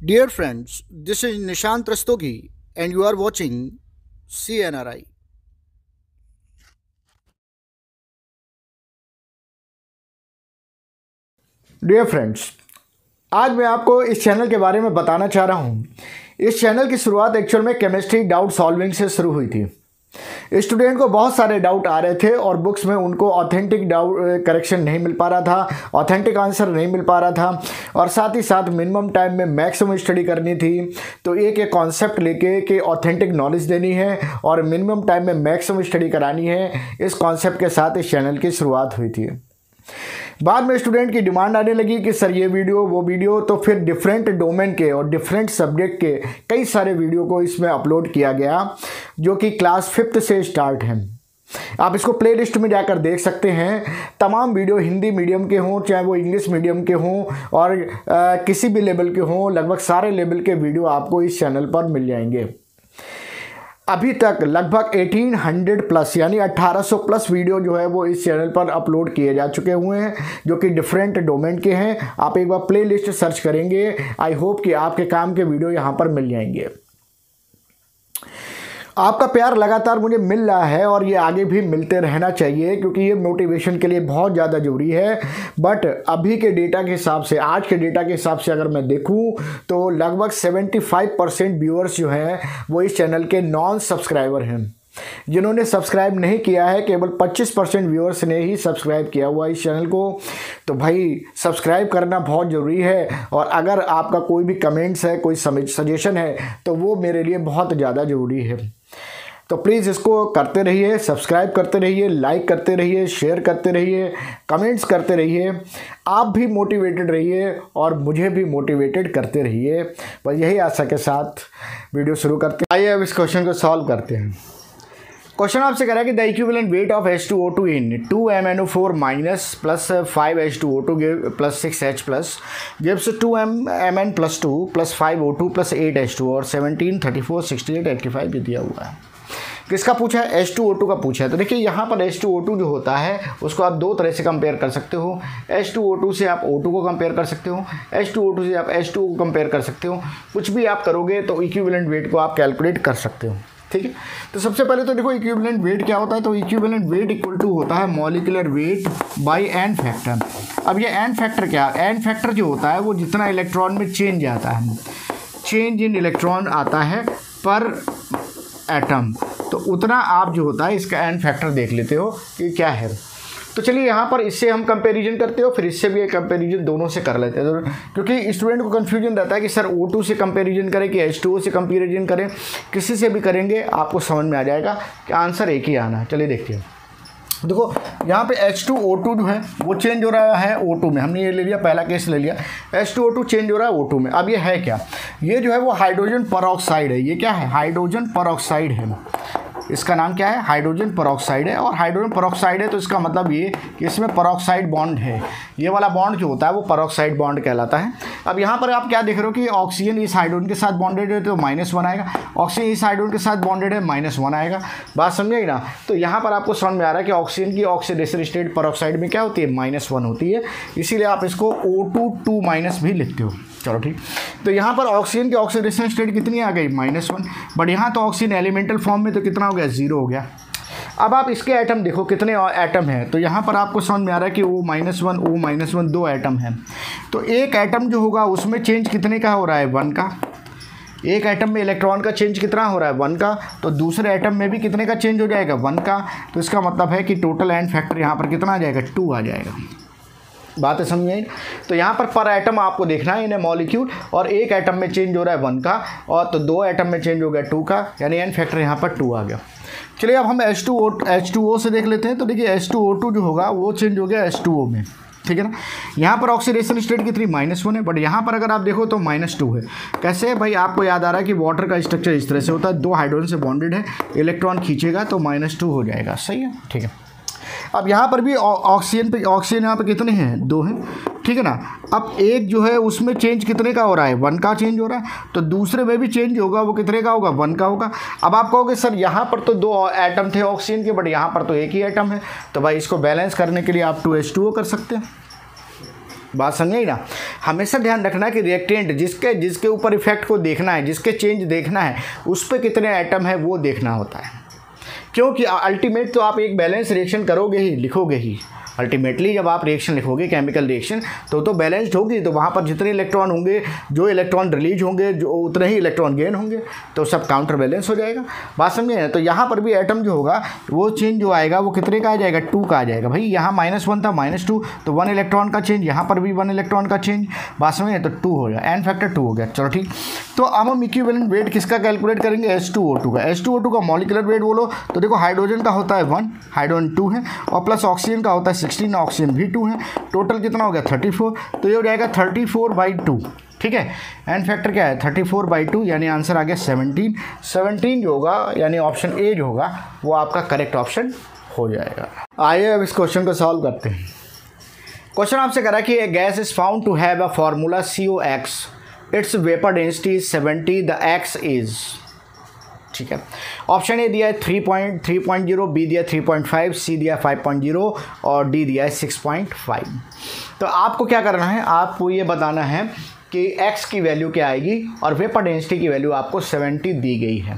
Dear friends, this is Nishant Rastogi and you are watching CNRI. Dear friends, आज मैं आपको इस channel के बारे में बताना चाह रहा हूँ। इस चैनल की शुरुआत एक्चुअल में केमिस्ट्री डाउट सॉल्विंग से शुरू हुई थी। स्टूडेंट को बहुत सारे डाउट आ रहे थे और बुक्स में उनको ऑथेंटिक डाउट करेक्शन नहीं मिल पा रहा था, ऑथेंटिक आंसर नहीं मिल पा रहा था और साथ ही साथ मिनिमम टाइम में मैक्सिमम स्टडी करनी थी। तो एक एक कॉन्सेप्ट लेके कि ऑथेंटिक नॉलेज देनी है और मिनिमम टाइम में मैक्सिमम स्टडी करानी है, इस कॉन्सेप्ट के साथ इस चैनल की शुरुआत हुई थी। बाद में स्टूडेंट की डिमांड आने लगी कि सर ये वीडियो वो वीडियो, तो फिर डिफरेंट डोमेन के और डिफरेंट सब्जेक्ट के कई सारे वीडियो को इसमें अपलोड किया गया जो कि क्लास 5th से स्टार्ट हैं। आप इसको प्लेलिस्ट में जाकर देख सकते हैं। तमाम वीडियो हिंदी मीडियम के हों चाहे वो इंग्लिश मीडियम के हों और किसी भी लेवल के हों, लगभग सारे लेवल के वीडियो आपको इस चैनल पर मिल जाएंगे। अभी तक लगभग 1800 प्लस यानी 1800 प्लस वीडियो जो है वो इस चैनल पर अपलोड किए जा चुके हुए हैं जो कि डिफरेंट डोमेन के हैं। आप एक बार प्लेलिस्ट सर्च करेंगे, आई होप कि आपके काम के वीडियो यहाँ पर मिल जाएंगे। आपका प्यार लगातार मुझे मिल रहा है और ये आगे भी मिलते रहना चाहिए क्योंकि ये मोटिवेशन के लिए बहुत ज़्यादा ज़रूरी है। बट अभी के डेटा के हिसाब से, आज के डेटा के हिसाब से अगर मैं देखूं तो लगभग 75% व्यूअर्स जो हैं वो इस चैनल के नॉन सब्सक्राइबर हैं। जिन्होंने सब्सक्राइब नहीं किया है, केवल 25% व्यूअर्स ने ही सब्सक्राइब किया हुआ इस चैनल को। तो भाई सब्सक्राइब करना बहुत ज़रूरी है और अगर आपका कोई भी कमेंट्स है, कोई सजेशन है तो वो मेरे लिए बहुत ज़्यादा ज़रूरी है। तो प्लीज़ इसको करते रहिए, सब्सक्राइब करते रहिए, लाइक करते रहिए, शेयर करते रहिए, कमेंट्स करते रहिए। आप भी मोटिवेटेड रहिए और मुझे भी मोटिवेटेड करते रहिए। बस यही आशा के साथ वीडियो शुरू करते हैं। आइए अब इस क्वेश्चन को सॉल्व करते हैं। क्वेश्चन आपसे कह रहा है कि the equivalent weight of H2O2 in 2MnO4 minus plus 5H2O2 plus 6H plus gives 2Mn plus 2 plus 5O2 plus 8H2 और 17, 34, 68, 85 ये दिया हुआ है। किसका पूछा है? H2O2 का पूछा है। तो देखिए यहाँ पर H2O2 जो होता है उसको आप दो तरह से कंपेयर कर सकते हो। H2O2 से आप O2 को कंपेयर कर सकते हो, H2O2 से आप H2O को कंपेयर कर सकते हो। कुछ भी आप करोगे तो इक्विवेलेंट वेट को आप कैलकुलेट कर सकते हो। ठीक है, तो सबसे पहले तो देखो इक्विवेलेंट वेट क्या होता है। तो इक्विवेलेंट वेट इक्वल टू होता है molecular weight by n factor. अब ये एन फैक्टर क्या है? एन फैक्टर जो होता है वो जितना इलेक्ट्रॉन में चेंज आता है, चेंज इन इलेक्ट्रॉन आता है पर एटम, तो उतना आप जो होता है इसका एन फैक्टर देख लेते हो कि क्या है। तो चलिए यहाँ पर इससे हम कंपैरिजन करते हो, फिर इससे भी एक कंपैरिजन दोनों से कर लेते हैं। क्योंकि स्टूडेंट को कन्फ्यूजन रहता है कि सर O2 से कंपैरिजन करें कि H2O से कंपैरिजन करें, किसी से भी करेंगे आपको समझ में आ जाएगा कि आंसर एक ही आना है। चलिए देखते हैं। देखो यहाँ पे H2O2 जो है वो चेंज हो रहा है O2 में। हमने ये ले लिया, पहला केस ले लिया, H2O2 चेंज हो रहा है O2 में। अब ये है क्या? ये जो है वो हाइड्रोजन परऑक्साइड है। ये क्या है? हाइड्रोजन परऑक्साइड है। इसका नाम क्या है? हाइड्रोजन परऑक्साइड है। और हाइड्रोजन परऑक्साइड है तो इसका मतलब ये कि इसमें परऑक्साइड बॉन्ड है। ये वाला बॉन्ड जो होता है वो परऑक्साइड बॉन्ड कहलाता है। अब यहाँ पर आप क्या देख रहे हो कि ऑक्सीजन इस हाइड्रोजन के साथ बॉन्डेड है तो -1 आएगा, ऑक्सीजन इस हाइड्रोजन के साथ बॉन्डेड है -1 आएगा। बात समझे ही ना? तो यहाँ पर आपको समझ में आ रहा है कि ऑक्सीजन की ऑक्सीडेशन स्टेट परऑक्साइड में क्या होती है? -1 होती है। इसीलिए आप इसको O2 भी लिखते हो। चलो ठीक, तो यहाँ पर ऑक्सीजन की ऑक्सीडेशन स्टेट कितनी आ गई? -1। बट यहाँ तो ऑक्सीजन एलिमेंटल फॉर्म में तो कितना हो गया? 0 हो गया। अब आप इसके एटम देखो कितने एटम हैं, तो यहाँ पर आपको समझ में आ रहा है कि O-1 दो एटम हैं। तो एक एटम जो होगा उसमें चेंज कितने का हो रहा है? 1 का। एक एटम में इलेक्ट्रॉन का चेंज कितना हो रहा है? 1 का। तो दूसरे एटम में भी कितने का चेंज हो जाएगा? 1 का। तो इसका मतलब है कि टोटल एन फैक्टर यहाँ पर कितना आ जाएगा? 2 आ जाएगा। बात है समझ आई? तो यहाँ पर एटम आपको देखना है इन्हें मॉलिक्यूल, और एक एटम में चेंज हो रहा है 1 का और तो दो एटम में चेंज हो गया 2 का, यानी एन फैक्टर यहाँ पर 2 आ गया। चलिए अब हम H2O से देख लेते हैं। तो देखिए H2O2 जो होगा वो चेंज हो गया H2O में। ठीक है ना? यहाँ पर ऑक्सीडेशन स्टेट कितनी? -1 है। बट यहाँ पर अगर आप देखो तो -2 है। कैसे है भाई? आपको याद आ रहा है कि वाटर का स्ट्रक्चर इस तरह से होता है, 2 हाइड्रोजन से बॉन्डेड है, इलेक्ट्रॉन खींचेगा तो -2 हो जाएगा। सही है, ठीक है। अब यहाँ पर भी ऑक्सीजन यहाँ पर कितने हैं? 2 हैं। ठीक है ना? अब एक जो है उसमें चेंज कितने का हो रहा है? 1 का चेंज हो रहा है। तो दूसरे में भी चेंज होगा, वो कितने का होगा? 1 का होगा। अब आप कहोगे सर यहाँ पर तो 2 एटम थे ऑक्सीजन के, बट यहाँ पर तो एक ही एटम है। तो भाई इसको बैलेंस करने के लिए आप 2H2O कर सकते हैं। बात समझे ही ना? हमेशा ध्यान रखना कि रिएक्टेंट जिसके ऊपर इफेक्ट को देखना है, जिसके चेंज देखना है, उस पर कितने एटम है वो देखना होता है। क्योंकि अल्टीमेट तो आप एक बैलेंस रिएक्शन करोगे ही, लिखोगे ही। अल्टीमेटली जब आप रिएक्शन लिखोगे केमिकल रिएक्शन तो बैलेंस्ड होगी, तो वहाँ पर जितने इलेक्ट्रॉन होंगे, जो इलेक्ट्रॉन रिलीज होंगे, जो उतने ही इलेक्ट्रॉन गेन होंगे, तो सब काउंटर बैलेंस हो जाएगा। बात समझे? तो यहाँ पर भी एटम जो होगा वो चेंज जो आएगा वो कितने का आ जाएगा, 2 का आ जाएगा। भाई यहाँ -1 था -2, तो 1 इलेक्ट्रॉन का चेंज, यहाँ पर भी 1 इलेक्ट्रॉन का चेंज। बात समझे? तो 2 हो गया, एन फैक्टर 2 हो गया। चलो ठीक, तो अब हम इक्विवेलेंट वेट किसका कैलकुलेट करेंगे, H2O2 का। H2O2 का मॉलिक्यूलर वेट बोलो तो देखो हाइड्रोजन का होता है 1, हाइड्रोजन 2 है, और प्लस ऑक्सीजन का होता है 16, ऑक्सीजन भी 2 है। टोटल कितना हो गया 34, तो ये हो जाएगा 34/2। ठीक है, एन फैक्टर क्या है 34/2, यानी आंसर आ गया 17 जो होगा, यानी ऑप्शन ए जो होगा वो आपका करेक्ट ऑप्शन हो जाएगा। आइए अब इस क्वेश्चन को सॉल्व करते हैं। क्वेश्चन आपसे करा कि a gas is found to have a formula COX, its vapour density is 70, the X is. ठीक है, ऑप्शन ए दिया है 3.0, बी दिया 3.5, सी दिया 5.0 और डी दिया है 6.5। तो आपको क्या करना है, आपको ये बताना है कि x की वैल्यू क्या आएगी, और वेपर डेंसिटी की वैल्यू आपको 70 दी गई है,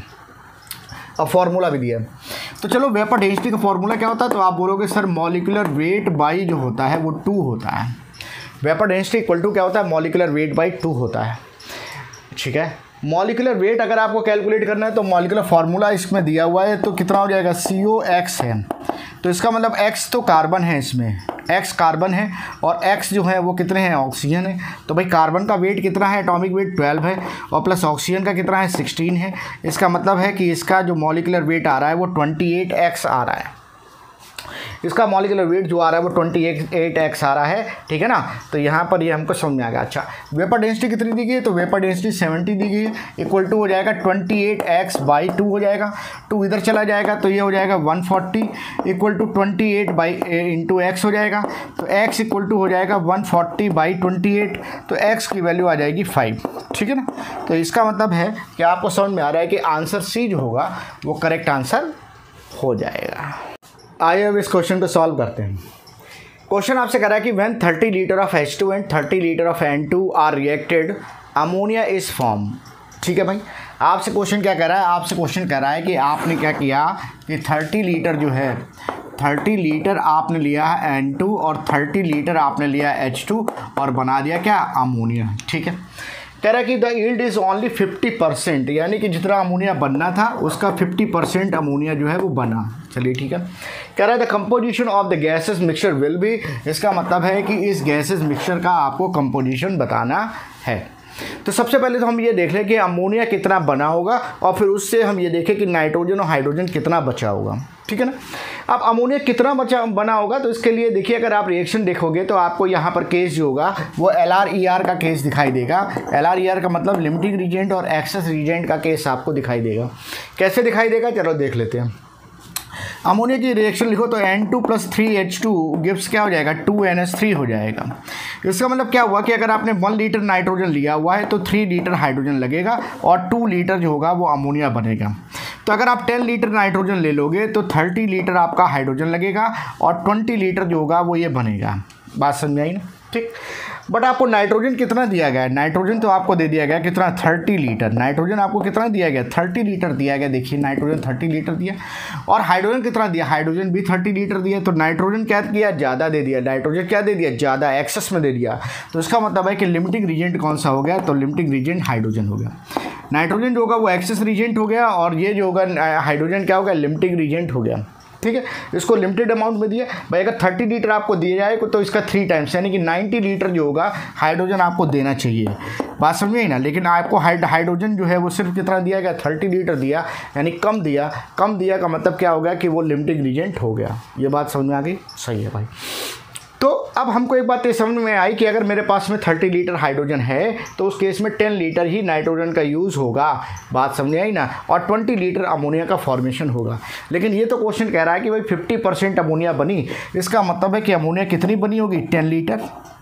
और फार्मूला भी दिया है। तो चलो वेपर डेंसिटी का फार्मूला क्या होता है, तो आप बोलोगे सर मॉलिक्यूलर वेट बाई जो होता है वो 2 होता है। वेपर डेंसिटी इक्वल टू क्या होता है, मॉलिक्यूलर वेट बाई 2 होता है। ठीक है, मॉलिक्यूलर वेट अगर आपको कैलकुलेट करना है तो मॉलिक्यूलर फार्मूला इसमें दिया हुआ है, तो कितना हो जाएगा COX है, तो इसका मतलब X तो कार्बन है, इसमें X कार्बन है और X जो है वो कितने हैं, ऑक्सीजन है। तो भाई कार्बन का वेट कितना है, एटॉमिक वेट 12 है, और प्लस ऑक्सीजन का कितना है 16 है। इसका मतलब है कि इसका जो मॉलिक्यूलर वेट आ रहा है वो 28x आ रहा है। इसका मॉलिक्यूलर वेट जो आ रहा है वो 28x आ रहा है। ठीक है ना, तो यहाँ पर ये हमको समझ में आ गया। अच्छा, वेपर डेंसिटी कितनी दी गई है, तो वेपर डेंसिटी 70 दी गई है, इक्वल टू हो जाएगा 28x/2 हो जाएगा। 2 इधर चला जाएगा तो ये हो जाएगा 140, इक्वल टू 28/x हो जाएगा, तो x इक्वल टू हो जाएगा 140/28, तो x की वैल्यू आ जाएगी 5। ठीक है ना, तो इसका मतलब है कि आपको समझ में आ रहा है कि आंसर सी जो होगा वो करेक्ट आंसर हो जाएगा। आइए अब इस क्वेश्चन को सॉल्व करते हैं। क्वेश्चन आपसे कह रहा है कि when 30 litre of H2 and 30 litre of N2 are reacted, ammonia is form. ठीक है भाई, आपसे क्वेश्चन क्या कह रहा है, आपसे क्वेश्चन कह रहा है कि आपने क्या किया कि 30 लीटर जो है, 30 लीटर आपने लिया है N2 और 30 लीटर आपने लिया H2 और बना दिया क्या, अमोनिया। ठीक है, कह रहा है कि द यील्ड इज़ ओनली 50%, यानी कि जितना अमोनिया बनना था उसका 50% अमोनिया जो है वो बना। चलिए ठीक है, कह रहा है the composition of the gases mixture will be, इसका मतलब है कि इस गैसेस मिक्सचर का आपको कंपोजिशन बताना है। तो सबसे पहले तो हम ये देख लें कि अमोनिया कितना बना होगा, और फिर उससे हम ये देखें कि नाइट्रोजन और हाइड्रोजन कितना बचा होगा। ठीक है ना, अब अमोनिया कितना बना होगा, तो इसके लिए देखिए अगर आप रिएक्शन देखोगे तो आपको यहाँ पर केस जो होगा वो LR-ER का केस दिखाई देगा। LR-ER का मतलब लिमिटिंग रीजेंट और एक्सेस रीजेंट का केस आपको दिखाई देगा। कैसे दिखाई देगा, चलो देख लेते हैं। अमोनिया की रिएक्शन लिखो तो N2 + 3H2 गिव्स क्या हो जाएगा, 2NH3 हो जाएगा। इसका मतलब क्या हुआ कि अगर आपने 1 लीटर नाइट्रोजन लिया हुआ है तो 3 लीटर हाइड्रोजन लगेगा और 2 लीटर जो होगा वो अमोनिया बनेगा। तो अगर आप 10 लीटर नाइट्रोजन ले लोगे तो 30 लीटर आपका हाइड्रोजन लगेगा और 20 लीटर जो होगा वो ये बनेगा। बात समझ आई ना, ठीक। बट आपको नाइट्रोजन कितना दिया गया है, नाइट्रोजन तो आपको दे दिया गया कितना, 30 लीटर। नाइट्रोजन आपको कितना दिया गया, 30 लीटर दिया गया। देखिए नाइट्रोजन 30 लीटर दिया, और हाइड्रोजन कितना दिया, हाइड्रोजन भी 30 लीटर दिया। तो नाइट्रोजन क्या किया, ज़्यादा दे दिया, नाइट्रोजन क्या दे दिया, ज़्यादा एक्सेस में दे दिया। तो इसका मतलब है कि लिमिटिंग रीजेंट कौन सा हो गया, तो लिमिटिंग रीजेंट हाइड्रोजन हो गया। नाइट्रोजन जो होगा वो एक्सेस रीजेंट हो गया, और ये जो होगा हाइड्रोजन क्या हो गया, लिमिटिंग रीजेंट हो गया। ठीक है, इसको लिमिटेड अमाउंट में दिया भाई। अगर 30 लीटर आपको दिया जाए तो इसका 3 टाइम्स यानी कि 90 लीटर जो होगा हाइड्रोजन आपको देना चाहिए। बात समझ आई ना, लेकिन आपको हाइड्रोजन जो है वो सिर्फ कितना दिया गया, 30 लीटर दिया, यानी कम दिया। कम दिया का मतलब क्या हो गया कि वो लिमिटिंग रीजेंट हो गया। ये बात समझ में आ गई, सही है भाई। तो अब हमको एक बात ये समझ में आई कि अगर मेरे पास में 30 लीटर हाइड्रोजन है तो उस केस में 10 लीटर ही नाइट्रोजन का यूज़ होगा। बात समझ आई ना, और 20 लीटर अमोनिया का फॉर्मेशन होगा। लेकिन ये तो क्वेश्चन कह रहा है कि भाई 50% अमोनिया बनी, इसका मतलब है कि अमोनिया कितनी बनी होगी, 10 लीटर।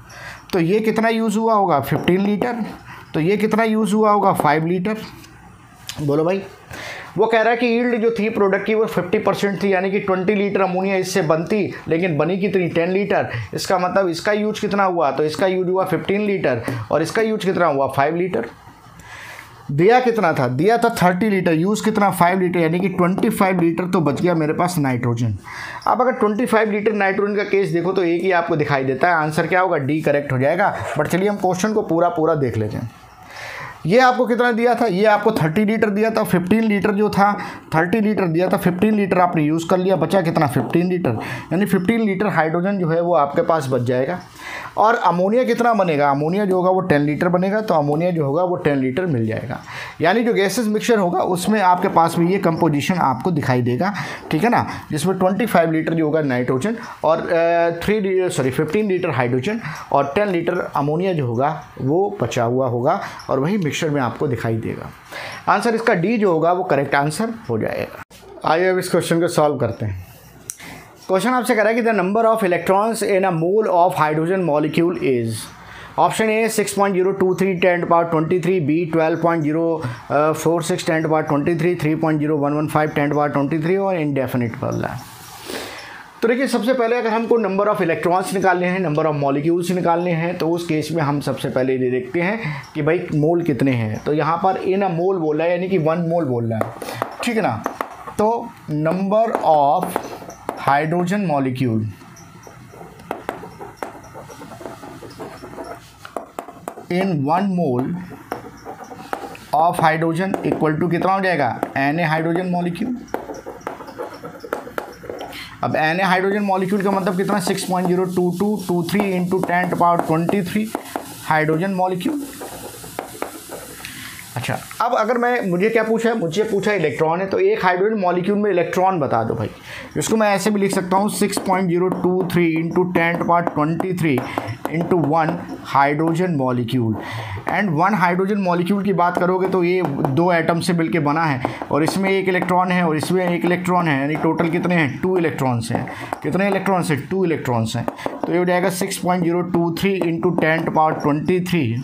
तो ये कितना यूज़ हुआ होगा, 15 लीटर। तो ये कितना यूज़ हुआ होगा, 5 लीटर। बोलो भाई। वो कह रहा है कि यील्ड जो थी प्रोडक्ट की वो 50% थी, यानी कि 20 लीटर अमोनिया इससे बनती, लेकिन बनी कितनी 10 लीटर। इसका मतलब इसका यूज कितना हुआ, तो इसका यूज हुआ 15 लीटर और इसका यूज कितना हुआ 5 लीटर। दिया कितना था, दिया था 30 लीटर, यूज़ कितना 5 लीटर, यानी कि 25 लीटर तो बच गया मेरे पास नाइट्रोजन। अब अगर 25 लीटर नाइट्रोजन का केस देखो तो एक ही आपको दिखाई देता है, आंसर क्या होगा, डी करेक्ट हो जाएगा। बट चलिए हम क्वेश्चन को पूरा देख लेते हैं। ये आपको कितना दिया था, ये आपको 30 लीटर दिया था, 15 लीटर जो था 30 लीटर दिया था, 15 लीटर आपने यूज़ कर लिया, बचा कितना 15 लीटर, यानी 15 लीटर हाइड्रोजन जो है वो आपके पास बच जाएगा। और अमोनिया कितना बनेगा, अमोनिया जो होगा वो 10 लीटर बनेगा, तो अमोनिया जो होगा वो 10 लीटर मिल जाएगा। यानी जो गैसेस मिक्सचर होगा उसमें आपके पास भी ये कंपोजिशन आपको दिखाई देगा, ठीक है ना, जिसमें 25 लीटर जो होगा नाइट्रोजन और 15 लीटर हाइड्रोजन और 10 लीटर अमोनिया जो होगा वो बचा हुआ होगा और वही मिक्सचर में आपको दिखाई देगा। आंसर इसका डी जो होगा वो करेक्ट आंसर हो जाएगा। आइए अब इस क्वेश्चन को सॉल्व करते हैं। क्वेश्चन आपसे कह रहा है कि the number of electrons in a mole of hydrogen molecule is, option A 6.023 10 power 23, B 12.046 10 power 23, 3.0115 10 power 23 और इंडेफिनिट बदला है। तो देखिए सबसे पहले अगर हमको नंबर ऑफ इलेक्ट्रॉन्स निकालने हैं, नंबर ऑफ मॉलिक्यूल्स निकालने हैं, तो उस केस में हम सबसे पहले ये देखते हैं कि भाई मोल कितने हैं। तो यहाँ पर इन अ मोल बोल रहा है, यानी कि 1 मोल बोल रहा है, ठीक है ना। तो number of hydrogen molecule in 1 mole of hydrogen equal to कितना हो जाएगा, Na हाइड्रोजन मॉलिक्यूल। अब Na हाइड्रोजन मॉलिक्यूल का मतलब कितना 6.02223 into 10 to power 23 hydrogen molecule. अच्छा, अब अगर मुझे क्या पूछा है, मुझे पूछा इलेक्ट्रॉन है, तो एक हाइड्रोजन मॉलिक्यूल में इलेक्ट्रॉन बता दो भाई। इसको मैं ऐसे भी लिख सकता हूँ 6.023 into 10 to power 23 into 1 hydrogen molecule. And 1 hydrogen molecule की बात करोगे तो ये 2 एटम से मिलके बना है और इसमें 1 इलेक्ट्रॉन है और इसमें 1 इलेक्ट्रॉन है, यानी टोटल कितने हैं 2 इलेक्ट्रॉन्स हैं। कितने इलेक्ट्रॉन्स हैं 2 इलेक्ट्रॉन्स हैं। तो ये हो जाएगा 6.023 इंटू 10 टू पावर 23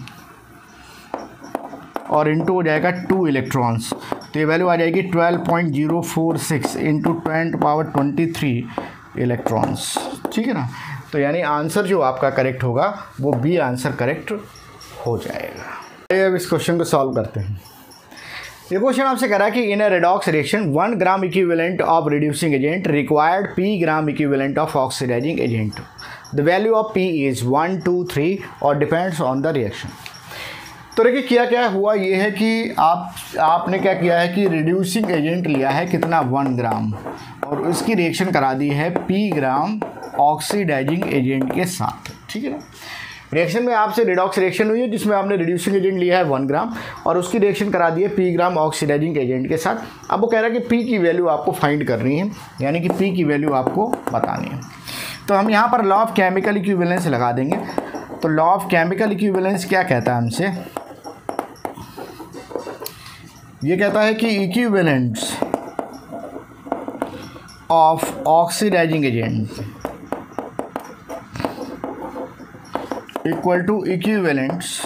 और इंटू हो जाएगा 2 इलेक्ट्रॉन्स, तो ये वैल्यू आ जाएगी 12.046 इंटू 10 टू पावर 23 इलेक्ट्रॉन्स, ठीक है ना। तो यानी आंसर जो आपका करेक्ट होगा वो बी आंसर करेक्ट हो जाएगा। अब इस क्वेश्चन को सॉल्व करते हैं। ये क्वेश्चन आपसे कह रहा है कि in a redox reaction 1 gram equivalent of reducing agent required P gram equivalent of oxidising agent, the value of P is 1, 2, 3 और डिपेंड्स ऑन द रिएक्शन। तो देखिए क्या हुआ ये है कि आपने क्या किया है कि रिड्यूसिंग एजेंट लिया है कितना 1 ग्राम और उसकी रिएक्शन करा दी है P ग्राम ऑक्सीडाइजिंग एजेंट के साथ, ठीक है ना। रिएक्शन में आपसे रिडॉक्स रिएक्शन हुई है जिसमें आपने रिड्यूसिंग एजेंट लिया है 1 ग्राम और उसकी रिएक्शन करा दी है P ग्राम ऑक्सीडाइजिंग एजेंट के साथ। अब वो कह रहा है कि P की वैल्यू आपको फाइंड करनी है, यानी कि P की वैल्यू आपको बतानी है। तो हम यहाँ पर लॉ ऑफ केमिकल इक्विवेलेंस लगा देंगे। तो लॉ ऑफ केमिकल इक्विवेलेंस क्या कहता है हमसे, ये कहता है कि equivalents of oxidising agent equal to equivalents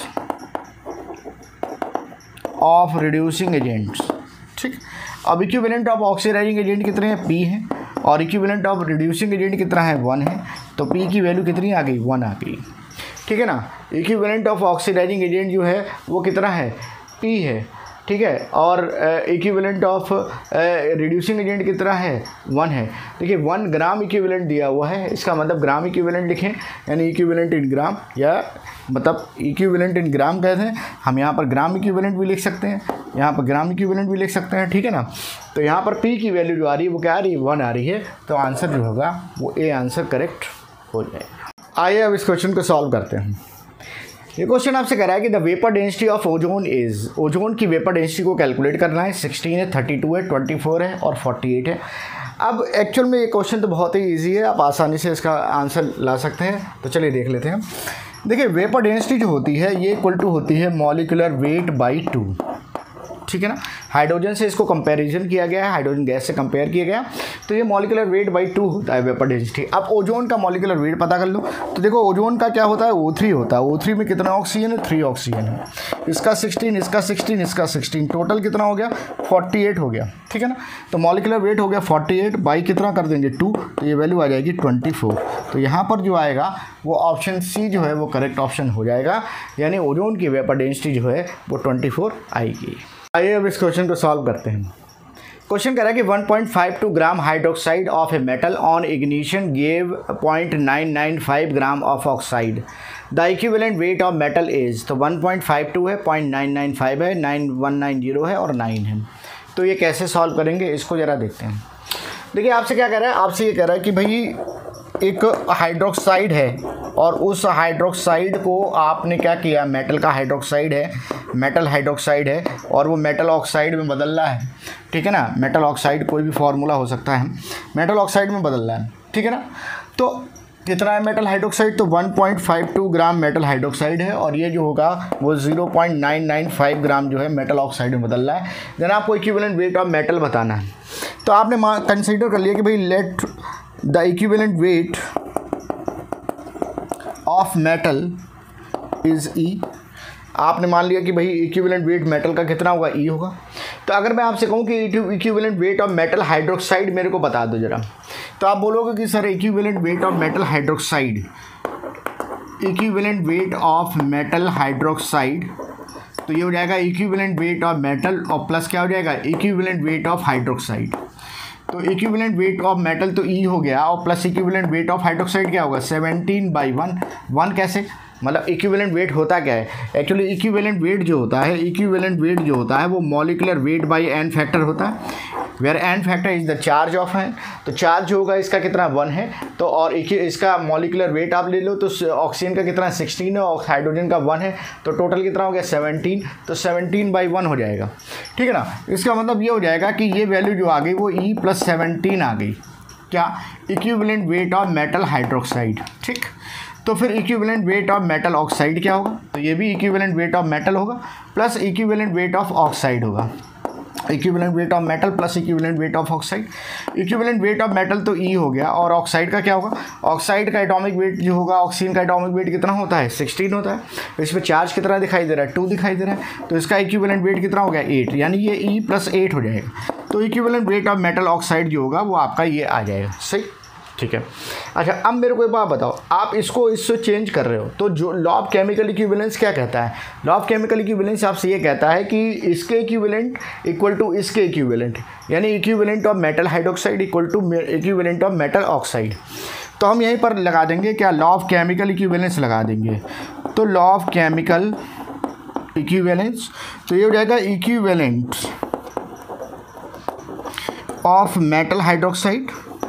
of reducing agents, ठीक। अब इक्विवेलेंट ऑफ ऑक्सीडाइजिंग एजेंट कितने हैं P हैं और इक्विवेलेंट ऑफ रिड्यूसिंग एजेंट कितना है 1 है, तो P की वैल्यू कितनी आ गई 1 आ गई, ठीक है ना। इक्विवेलेंट ऑफ ऑक्सीडाइजिंग एजेंट जो है वो कितना है P है, ठीक है, और इक्विवेलेंट ऑफ रिड्यूसिंग एजेंट कितना है 1 है। देखिए 1 ग्राम इक्विवेलेंट दिया हुआ है, इसका मतलब ग्राम इक्विवेलेंट लिखें, यानी इक्विवेलेंट इन ग्राम, या मतलब इक्विवेलेंट इन ग्राम कहते हैं। हम यहाँ पर ग्राम इक्विवेलेंट भी लिख सकते हैं, यहाँ पर ग्राम इक्विवेलेंट भी लिख सकते हैं, ठीक है ना। तो यहाँ पर P की वैल्यू जो आ रही है वो क्या आ रही है 1 आ रही है, तो आंसर जो होगा वो ए आंसर करेक्ट हो जाएगा। आइए अब इस क्वेश्चन को सॉल्व करते हैं। ये क्वेश्चन आपसे कह रहा है कि the vapour density of ozone is, ozone की वेपर डेंसिटी को कैलकुलेट करना है। 16 है, 32 है, 24 है और 48 है। अब एक्चुअल में ये क्वेश्चन तो बहुत ही इजी है, आप आसानी से इसका आंसर ला सकते हैं। तो चलिए देख लेते हैं। देखिए वेपर डेंसिटी जो होती है ये इक्वल टू होती है मॉलिक्यूलर वेट बाई 2, ठीक है ना। हाइड्रोजन से इसको कंपैरिजन किया गया है, हाइड्रोजन गैस से कंपेयर किया गया, तो ये मॉलिक्यूलर वेट बाई 2 होता है वेपर डेंसिटी। अब ओजोन का मॉलिक्यूलर वेट पता कर लो, तो देखो ओजोन का क्या होता है, O3 होता है। O3 में कितना ऑक्सीजन है, 3 ऑक्सीजन है। इसका 16, इसका 16, इसका 16, टोटल कितना हो गया, 48 हो गया, ठीक है ना। तो मॉलिक्यूलर वेट हो गया 48 बाई कितना कर देंगे 2, तो ये वैल्यू आ जाएगी 24। तो यहाँ पर जो आएगा वो ऑप्शन सी जो है वो करेक्ट ऑप्शन हो जाएगा, यानी ओजोन की वेपर डेंसिटी जो है वो 24 आएगी। आइए अब इस क्वेश्चन को सॉल्व करते हैं। क्वेश्चन कह रहा है कि 1.52 gram hydroxide of a metal on ignition gave 0.995 gram of oxide. The equivalent weight of metal is, तो 1.52 है, 0.995 है, 9190 है और 9 है। तो ये कैसे सॉल्व करेंगे इसको ज़रा देखते हैं। देखिए आपसे क्या कह रहा है, आपसे ये कह रहा है कि भाई एक हाइड्रोक्साइड है और उस हाइड्रोक्साइड को आपने क्या किया, मेटल का हाइड्रोक्साइड है, मेटल हाइड्रोक्साइड है और वो मेटल ऑक्साइड में बदल रहा है, ठीक है ना। मेटल ऑक्साइड कोई भी फार्मूला हो सकता है, मेटल ऑक्साइड में बदल रहा है, ठीक है ना। तो कितना है मेटल हाइड्रोक्साइड, तो 1.52 ग्राम मेटल हाइड्रोक्साइड है और ये जो होगा वो 0.995 ग्राम जो है मेटल ऑक्साइड में बदल रहा है। देन आपको इक्विवेलेंट वेट ऑफ मेटल बताना है। तो आपने कंसिडर कर लिया कि भाई let the equivalent weight of metal is E. आपने मान लिया कि भाई इक्विवेलेंट वेट मेटल का कितना होगा, ई होगा। तो अगर मैं आपसे कहूँ कि equivalent weight of metal hydroxide मेरे को बता दो जरा, तो आप बोलोगे कि sir equivalent weight of metal hydroxide, equivalent weight of metal hydroxide, तो ये हो जाएगा इक्विवेलेंट वेट ऑफ मेटल और प्लस क्या हो जाएगा, इक्विवेलेंट वेट ऑफ हाइड्रोक्साइड। तो इक्विवेलेंट वेट ऑफ मेटल तो ई हो गया और plus equivalent weight of hydroxide क्या होगा, 17/1। 1 कैसे, मतलब इक्विवेलेंट वेट होता क्या है, एक्चुअली इक्विवेलेंट वेट जो होता है, इक्विवेलेंट वेट जो होता है वो molecular weight by n factor होता है, where n factor is the charge of है। तो चार्ज जो होगा इसका कितना 1 है, तो और इसका मॉलिक्यूलर वेट आप ले लो, तो ऑक्सीजन का कितना 16 है और हाइड्रोजन का 1 है, तो टोटल कितना हो गया 17, तो 17/1 हो जाएगा, ठीक है ना। इसका मतलब ये हो जाएगा कि ये वैल्यू जो आ गई वो E + 17 आ गई, क्या, equivalent weight of metal hydroxide, ठीक। तो फिर equivalent weight of metal oxide क्या होगा, तो ये भी इक्विवेलेंट वेट ऑफ मेटल होगा plus equivalent weight of oxide होगा, equivalent weight of metal plus equivalent weight of oxide. Equivalent weight of metal तो ई हो गया और ऑक्साइड का क्या होगा, ऑक्साइड का एटॉमिक वेट जो होगा, ऑक्सीजन का एटॉमिक वेट कितना होता है 16 होता है। इस पर चार्ज कितना दिखाई दे रहा है 2 दिखाई दे रहा है, तो इसका इक्विवेलेंट वेट कितना हो गया 8, यानी ये E + 8 हो जाएगा। तो equivalent weight of metal oxide जो होगा वो आपका ये आ जाएगा, सही, ठीक है। अच्छा अब मेरे को एक बात बताओ, आप इससे चेंज कर रहे हो, तो जो लॉ ऑफ केमिकल इक्विवेलेंस क्या कहता है, लॉ ऑफ केमिकल इक्विवेलेंस आपसे ये कहता है कि इसके इक्विवेलेंट इक्वल टू इसके इक्विवेलेंट, यानी equivalent of metal hydroxide equal to equivalent of metal oxide. तो हम यहीं पर लगा देंगे क्या, लॉ ऑफ केमिकल इक्विवेलेंस लगा देंगे। तो लॉ ऑफ केमिकल इक्विवेलेंस, तो ये हो जाएगा equivalent of metal hydroxide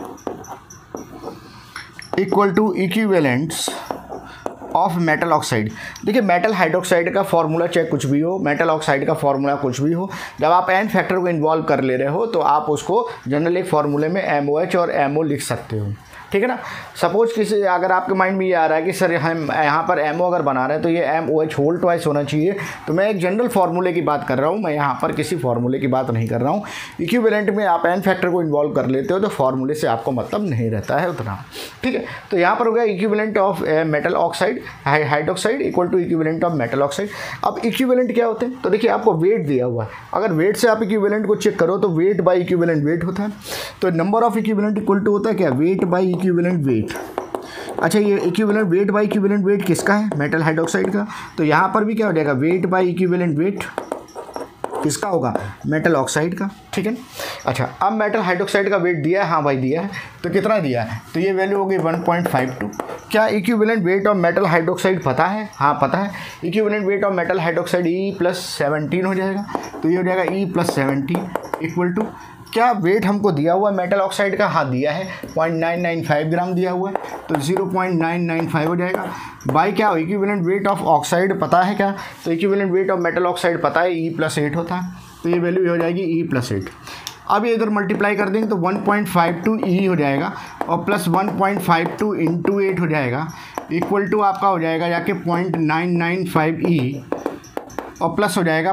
equal to equivalents of metal oxide. देखिए मेटल हाइड्रोक्साइड का फार्मूला चाहे कुछ भी हो, मेटल ऑक्साइड का फार्मूला कुछ भी हो, जब आप एन फैक्टर को इन्वॉल्व कर ले रहे हो तो आप उसको जनरल एक फार्मूले में MOH और MO लिख सकते हो, ठीक है ना। सपोज किसी अगर आपके माइंड में ये आ रहा है कि सर हम यहाँ पर MO अगर बना रहे हैं तो ये MOH होल ट्वाइस होना चाहिए, तो मैं एक जनरल फार्मूले की बात कर रहा हूँ, मैं यहाँ पर किसी फार्मूले की बात नहीं कर रहा हूँ। इक्विवेलेंट में आप एन फैक्टर को इन्वॉल्व कर लेते हो तो फार्मूले से आपको मतलब नहीं रहता है उतना, ठीक है। तो यहाँ पर हो गया equivalent of metal oxide hydroxide equal to equivalent of metal oxide. अब इक्विवेलेंट क्या होते हैं, तो देखिए आपको वेट दिया हुआ है, अगर वेट से आप इक्विवेलेंट को चेक करो तो वेट बाई इक्विवेलेंट वेट होता है। तो number of equivalent equal to होता है क्या, वेट बाई इक्विवेलेंट वेट। अच्छा ये equivalent weight by equivalent weight किसका है, मेटल हाइड्रोक्साइड का। तो यहाँ पर भी क्या हो जाएगा, वेट बाई इक्विवेलेंट वेट किसका होगा, मेटल ऑक्साइड का, ठीक है। अच्छा अब मेटल हाइड्रोक्साइड का वेट दिया है, हाँ भाई दिया है, तो कितना दिया है, तो ये वैल्यू हो गई 1.52। क्या equivalent weight of metal hydroxide पता है, हाँ पता है, equivalent weight of metal hydroxide E + 17 हो जाएगा, तो ये हो जाएगा E + 17 इक्वल टू क्या वेट हमको दिया हुआ है मेटल ऑक्साइड का, हाँ दिया है 0.995 ग्राम दिया हुआ है, तो 0.995 हो जाएगा बाई क्या, इक्विवेलेंट वेट ऑफ ऑक्साइड पता है क्या, तो equivalent weight of metal oxide पता है E + 8 होता है, तो ये वैल्यू हो जाएगी E + 8। अब ये इधर मल्टीप्लाई कर देंगे तो 1.52 E हो जाएगा और प्लस 1.52 × 8 हो जाएगा इक्वल टू आपका हो जाएगा जाके 0.995 E और प्लस हो जाएगा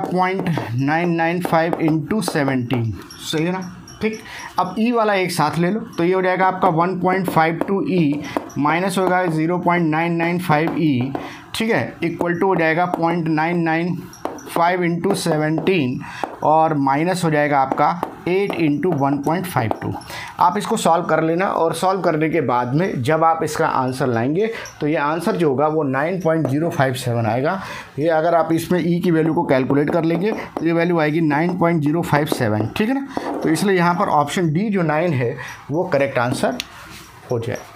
0.995 इंटू 17, सही है ना। ठीक, अब ई वाला एक साथ ले लो, तो ये हो जाएगा आपका 1.52 ई माइनस होगा 0.995 ई, ठीक है, इक्वल टू हो जाएगा 0.995 इंटू 17 और माइनस हो जाएगा आपका 8 इंटू 1.52। आप इसको सॉल्व कर लेना, और सॉल्व करने के बाद में जब आप इसका आंसर लाएंगे तो ये आंसर जो होगा वो 9.057 आएगा। ये अगर आप इसमें ई की वैल्यू को कैलकुलेट कर लेंगे तो ये वैल्यू आएगी 9.057, ठीक है ना। तो इसलिए यहाँ पर ऑप्शन डी जो 9 है वो करेक्ट आंसर हो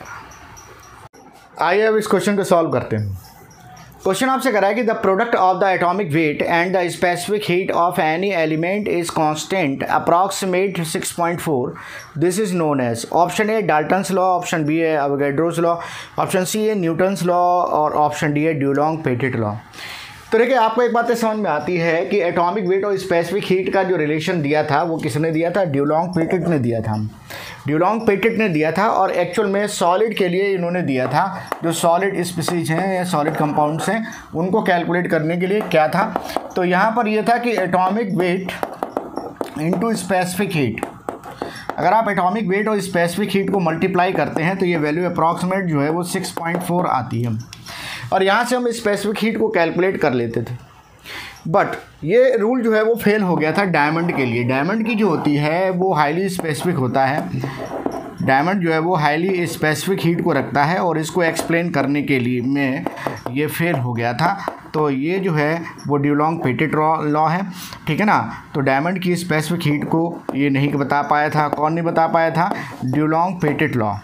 जाएगा। आइए अब इस क्वेश्चन को सॉल्व करते हैं। क्वेश्चन आपसे करा है कि the product of the atomic weight and the specific heat of any element is constant approximate 6.4, this is known as. Option A Dalton's law, option B है अवोगाड्रोस लॉ, ऑप्शन सी है Newton's law और option D है Dulong Petit law. तो देखिए आपको एक बात समझ में आती है कि एटॉमिक वेट और स्पेसिफिक हीट का जो रिलेशन दिया था वो किसने दिया था, ड्यूलॉन्ग-पेटिट ने दिया था। ड्यूलॉन्ग-पेटिट ने दिया था और एक्चुअल में सॉलिड के लिए इन्होंने दिया था, जो सॉलिड स्पीसीज हैं या सॉलिड कंपाउंड्स हैं उनको कैलकुलेट करने के लिए क्या था। तो यहाँ पर यह था कि atomic weight into specific heat, अगर आप एटॉमिक वेट और स्पेसिफिक हीट को मल्टीप्लाई करते हैं तो ये वैल्यू अप्रॉक्सीमेट जो है वो 6.4 आती है, और यहाँ से हम स्पेसिफिक हीट को कैलकुलेट कर लेते थे। बट ये रूल जो है वो फेल हो गया था डायमंड के लिए। डायमंड की जो होती है वो हाईली स्पेसिफिक होता है, डायमंड जो है वो हाईली स्पेसिफिक हीट को रखता है, और इसको एक्सप्लेन करने के लिए में ये फेल हो गया था। तो ये जो है वो ड्यूलॉन्ग-पेटिट लॉ है, ठीक है ना। तो डायमंड की स्पेसिफिक हीट को ये नहीं बता पाया था, कौन नहीं बता पाया था, ड्यूलॉन्ग-पेटिट लॉ,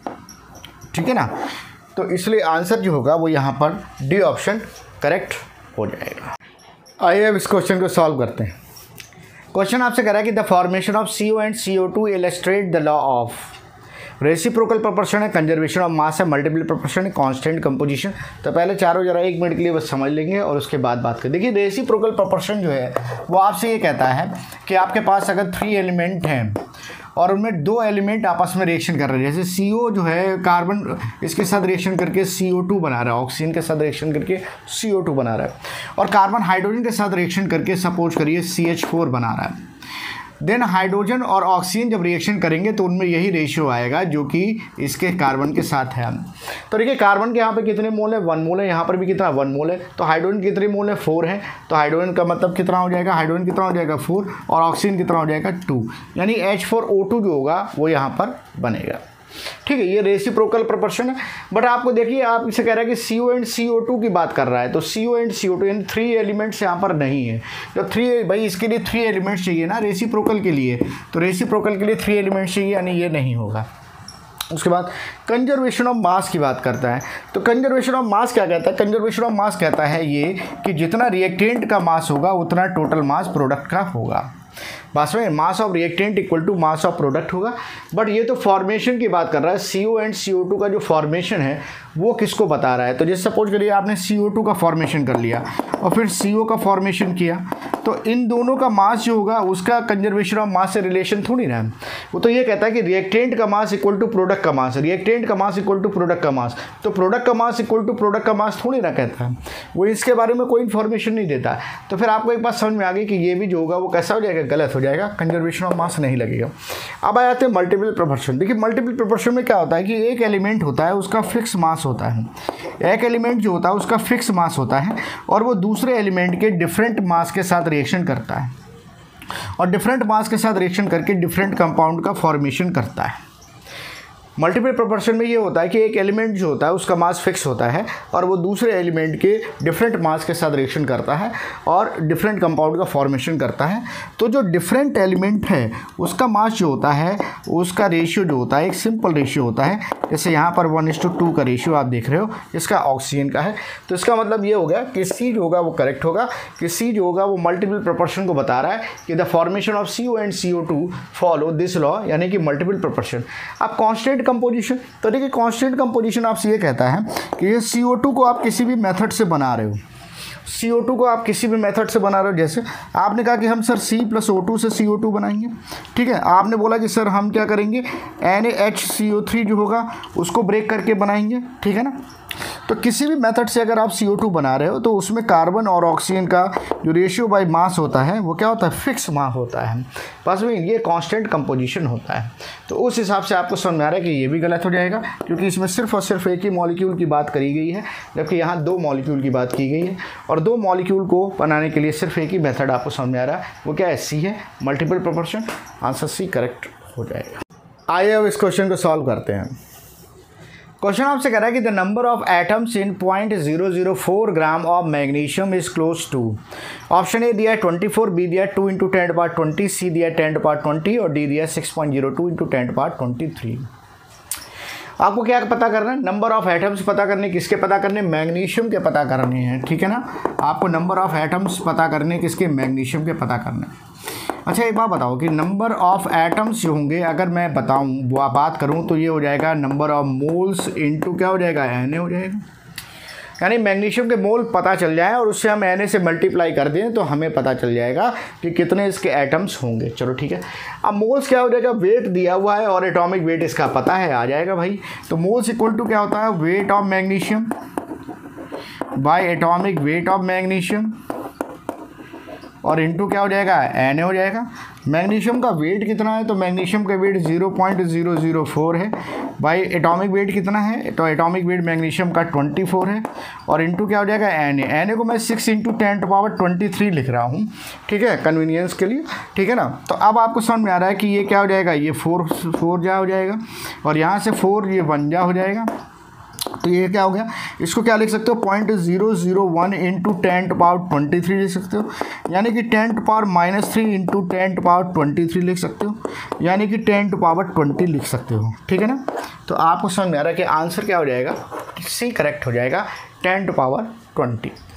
ठीक है ना। तो इसलिए आंसर जो होगा वो यहाँ पर डी ऑप्शन करेक्ट हो जाएगा। आइए अब इस क्वेश्चन को सॉल्व करते हैं। क्वेश्चन आपसे कह रहा है कि the formation of CO and CO2 illustrate the law of reciprocal proportion है, कंजर्वेशन ऑफ मास है, मल्टीपल प्रोपोर्शन है, कांस्टेंट कंपोजिशन। तो पहले चारों जरा 1 मिनट के लिए बस समझ लेंगे और उसके बाद बात करें। देखिए रेसिप्रोकल प्रोपोर्शन जो है वो आपसे ये कहता है कि आपके पास अगर 3 एलिमेंट हैं और उनमें 2 एलिमेंट आपस में रिएक्शन कर रहे हैं, जैसे CO जो है कार्बन इसके साथ रिएक्शन करके CO2 बना रहा है, ऑक्सीजन के साथ रिएक्शन करके CO2 बना रहा है, और कार्बन हाइड्रोजन के साथ रिएक्शन करके सपोज करिए CH4 बना रहा है। देन हाइड्रोजन और ऑक्सीजन जब रिएक्शन करेंगे तो उनमें यही रेशियो आएगा जो कि इसके कार्बन के साथ है। तो देखिए कार्बन के यहाँ पे कितने मोल है, 1 मोल है, यहाँ पर भी कितना 1 मोल है। तो हाइड्रोजन कितने मोल है, 4 है। तो हाइड्रोजन का मतलब कितना हो जाएगा, हाइड्रोजन कितना हो जाएगा 4, और ऑक्सीजन कितना हो जाएगा 2, यानी H4O2 जो होगा वो यहाँ पर बनेगा, ठीक है। ये रेसिप्रोकल प्रोपोर्शन है। बट आपको देखिए आप इसे कह रहा है कि CO एंड CO2 की बात कर रहा है, तो CO एंड CO2 यानी 3 एलिमेंट्स यहाँ पर नहीं है। जब 3 भाई इसके लिए 3 एलिमेंट्स चाहिए ना रेसिप्रोकल के लिए, तो रेसिप्रोकल के लिए 3 एलिमेंट्स चाहिए, यानी ये नहीं होगा। उसके बाद कंजर्वेशन ऑफ मास की बात करता है। तो कंजर्वेशन ऑफ मास क्या कहता है, कंजर्वेशन ऑफ मास कहता है ये कि जितना रिएक्टेंट का मास होगा उतना टोटल मास प्रोडक्ट का होगा। वास्तव में mass of reactant equal to mass of product होगा। बट ये तो फॉर्मेशन की बात कर रहा है, CO एंड CO2 का जो फॉर्मेशन है वो किसको बता रहा है। तो जैसे सपोज करिए आपने CO2 का फॉर्मेशन कर लिया और फिर CO का फॉर्मेशन किया, तो इन दोनों का मास जो होगा उसका कंजर्वेशन ऑफ मास से रिलेशन थोड़ी ना है। वो तो ये कहता है कि रिएक्टेंट का मास इक्वल टू प्रोडक्ट का मास, रिएक्टेंट का मास इक्वल टू प्रोडक्ट का मास। तो प्रोडक्ट का मास इक्वल टू प्रोडक्ट का मास थोड़ी ना कहता है, वो इसके बारे में कोई इन्फॉर्मेशन नहीं देता। तो फिर आपको एक बात समझ में आ गई कि ये भी जो होगा वो कैसा हो जाएगा, गलत हो जाएगा, कंजर्वेशन ऑफ मास नहीं लगेगा। अब आ जाते हैं मल्टीपल प्रोपोर्शन। देखिए मल्टीपल प्रोपोर्शन में क्या होता है कि एक एलिमेंट होता है उसका फिक्स मास होता है, एक एलिमेंट जो होता है उसका फिक्स मास होता है और वो दूसरे एलिमेंट के डिफरेंट मास के साथ रिएक्शन करता है, और डिफरेंट मास के साथ रिएक्शन करके डिफरेंट कंपाउंड का फॉर्मेशन करता है। मल्टीपल प्रोपोर्शन में ये होता है कि एक एलिमेंट जो होता है उसका मास फिक्स होता है और वो दूसरे एलिमेंट के डिफरेंट मास के साथ रिएक्शन करता है और डिफरेंट कंपाउंड का फॉर्मेशन करता है। तो जो डिफरेंट एलिमेंट है उसका मास जो होता है उसका रेशियो जो होता है एक सिंपल रेशियो होता है। जैसे यहाँ पर 1:2 का रेशियो आप देख रहे हो, इसका ऑक्सीजन का है। तो इसका मतलब ये हो गया कि C जो होगा वो करेक्ट होगा, कि C जो होगा वो मल्टीपल प्रोपोर्शन को बता रहा है कि the formation of CO and CO2 follow this law, यानी कि मल्टीपल प्रोपोर्शन। अब कांस्टेंट कंपोजिशन, तो देखिए कांस्टेंट कंपोजिशन आपसे ये कहता है कि ये CO2 को आप किसी भी मेथड से बना रहे हो, CO2 को आप किसी भी मेथड से बना रहे हो। जैसे आपने कहा कि हम सर C+O2 से CO2 बनाएंगे, ठीक है। आपने बोला कि सर हम क्या करेंगे NaHCO3 जो होगा उसको ब्रेक करके बनाएंगे, ठीक है ना। तो किसी भी मेथड से अगर आप CO2 बना रहे हो तो उसमें कार्बन और ऑक्सीजन का जो रेशियो बाय मास होता है वो क्या होता है, फिक्स मास होता है, बस में ये कांस्टेंट कंपोजिशन होता है। तो उस हिसाब से आपको समझ में आ रहा है कि ये भी गलत हो जाएगा, क्योंकि इसमें सिर्फ और सिर्फ एक ही मॉलिक्यूल की बात करी गई है, जबकि यहाँ 2 मॉलिक्यूल की बात की गई है, और 2 मॉलिक्यूल को बनाने के लिए सिर्फ एक ही मेथड आपको समझ में आ रहा है, वो क्या है, C है, multiple proportion. Answer C correct हो जाएगा। आइए अब इस क्वेश्चन को सॉल्व करते हैं। क्वेश्चन आपसे कह रहा है कि the number of atoms in 0.004 gram of magnesium is close to. Option A दिया है 24, बी दिया है 2 × 10⁻20, सी दिया है 10⁻20 और डी दिया है 6.02 × 10⁻23। आपको क्या पता करना है, नंबर ऑफ एटम्स पता करने, किसके पता करने, मैग्नीशियम के पता करने हैं, ठीक है ना। आपको नंबर ऑफ एटम्स पता करने किसके, मैग्नीशियम के पता करने। अच्छा एक बात बताओ कि नंबर ऑफ एटम्स जो होंगे, अगर मैं बताऊं बात करूं तो ये हो जाएगा नंबर ऑफ मोल्स इनटू क्या हो जाएगा, Na हो जाएगा। यानी मैग्नीशियम के मोल पता चल जाए और उससे हम Na से मल्टीप्लाई कर दें तो हमें पता चल जाएगा कि कितने इसके एटम्स होंगे। चलो ठीक है, अब मोल्स क्या हो जाएगा, वेट दिया हुआ है और एटॉमिक वेट इसका पता है, आ जाएगा भाई। तो मोल्स इक्वल टू क्या होता है, weight of magnesium by atomic weight of magnesium और इनटू क्या हो जाएगा, Na हो जाएगा। मैग्नीशियम का वेट कितना है, तो मैग्नीशियम का वेट 0.004 है भाई। एटॉमिक वेट कितना है, तो एटॉमिक वेट मैग्नीशियम का 24 है और इनटू क्या हो जाएगा, Na को मैं 6 × 10⁻23 लिख रहा हूँ, ठीक है, कन्वीनियंस के लिए, ठीक है ना। तो अब आपको समझ में आ रहा है कि ये क्या हो जाएगा, ये 4 जा हो जाएगा और यहाँ से 4 ये 1 जा हो जाएगा। तो ये क्या हो गया, इसको क्या लिख सकते हो, 0.001 × 10⁻23 लिख सकते हो, यानी कि 10⁻³ × 10⁻23 लिख सकते हो, यानी कि 10⁻20 लिख सकते हो, ठीक है ना। तो आपको समझ में आ रहा है कि आंसर क्या हो जाएगा, C करेक्ट हो जाएगा, 10⁻20।